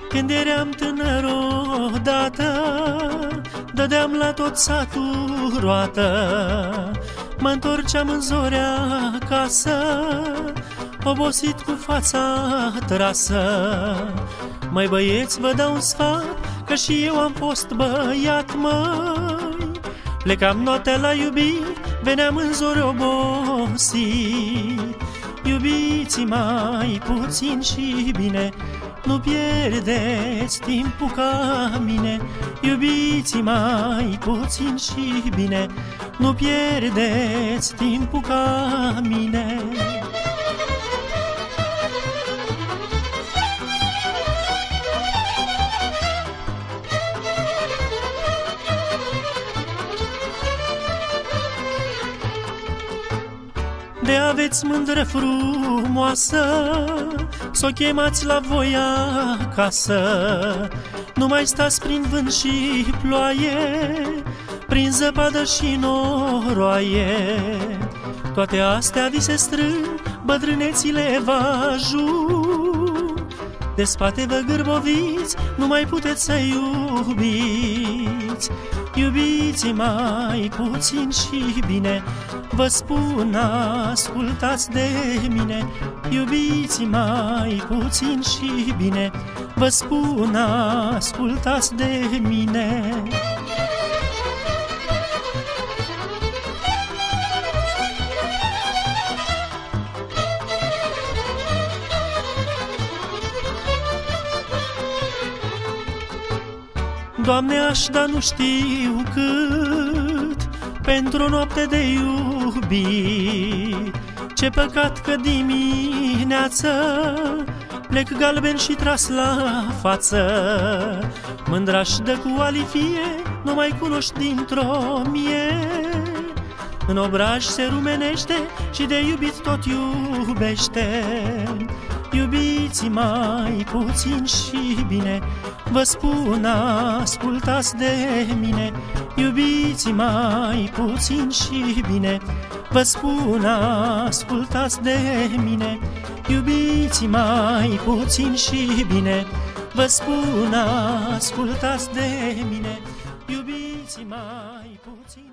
Când eram tânăr odată, dădeam la tot satul roată. Mă întorceam în zorea acasă, obosit cu fața trasă. Măi băieți, vă dau un sfat, că și eu am fost băiat, măi. Plecam noaptea la iubit, veneam în zori obosit. Iubiți mai puțin și bine, nu pierdeți timpul ca mine. Iubiți mai puțin și bine, nu pierdeți timpul ca mine. De aveți mândră frumoasă, s-o chemați la voi acasă. Nu mai stați prin vânt și ploaie, prin zăpadă și noroaie. Toate astea vi se strâng, bătrânețile vă ajung. De spate vă gârboviți, nu mai puteți să iubiți. Iubiți mai puțin și bine, vă spun, ascultați de mine. Iubiți mai puțin și bine, vă spun, ascultați de mine. Doamne, aș da nu știu cât pentru o noapte de iubit. Ce păcat că dimineață plec galben și tras la față. Mândra-și dă cu alifie, nu mai cunoști dintr-o mie. În obraj se rumenește și de iubit tot iubește. Iubiți mai puțin și bine, vă spun, ascultați de mine. Iubiți mai puțin și bine, vă spun, ascultați de mine. Iubiți mai puțin și bine, vă spun, ascultați de mine. Iubiți mai puțin.